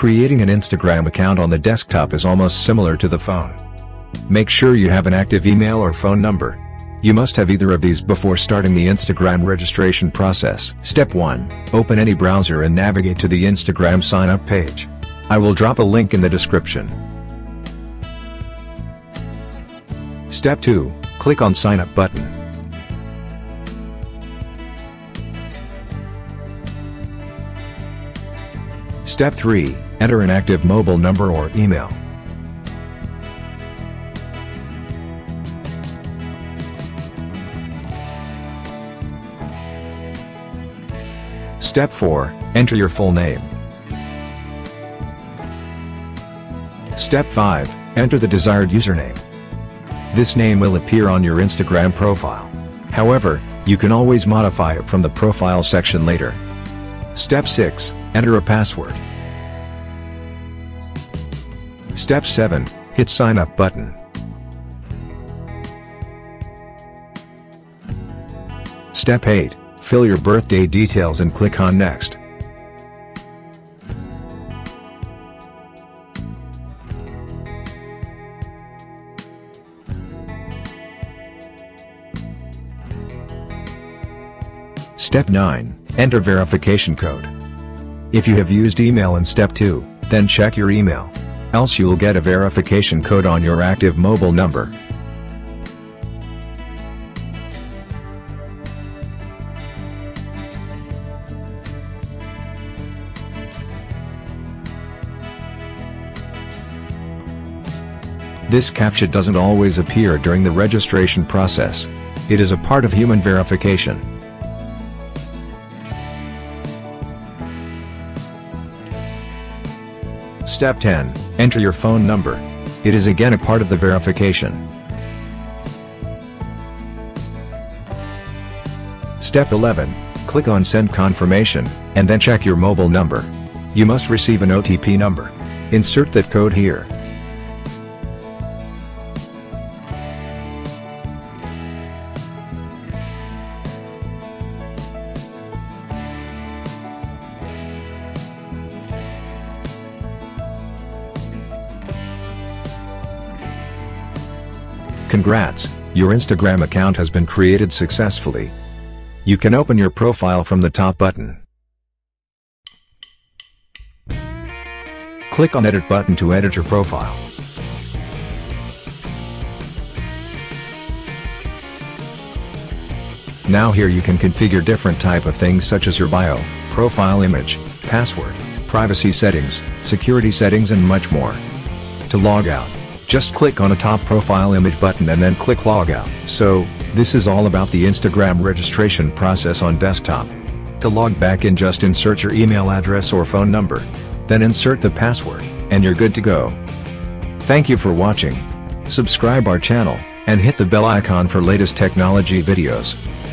Creating an Instagram account on the desktop is almost similar to the phone. Make sure you have an active email or phone number. You must have either of these before starting the Instagram registration process. Step 1. Open any browser and navigate to the Instagram sign-up page. I will drop a link in the description. Step 2. Click on Sign Up button. Step 3. Enter an active mobile number or email. Step 4. Enter your full name. Step 5. Enter the desired username. This name will appear on your Instagram profile. However, you can always modify it from the profile section later. Step 6. Enter a password. Step 7. Hit Sign Up button. Step 8. Fill your birthday details and click on Next. Step 9. Enter verification code. If you have used email in Step 2, then check your email. Else you will get a verification code on your active mobile number. This CAPTCHA doesn't always appear during the registration process. It is a part of human verification. Step 10. Enter your phone number. It is again a part of the verification. Step 11. Click on Send Confirmation, and then check your mobile number. You must receive an OTP number. Insert that code here. Congrats, your Instagram account has been created successfully. You can open your profile from the top button. Click on Edit button to edit your profile. Now here you can configure different type of things such as your bio, profile image, password, privacy settings, security settings and much more. To log out, just click on a top profile image button and then click Log Out. So, this is all about the Instagram registration process on desktop. To log back in, just insert your email address or phone number. Then insert the password, and you're good to go. Thank you for watching. Subscribe our channel, and hit the bell icon for latest technology videos.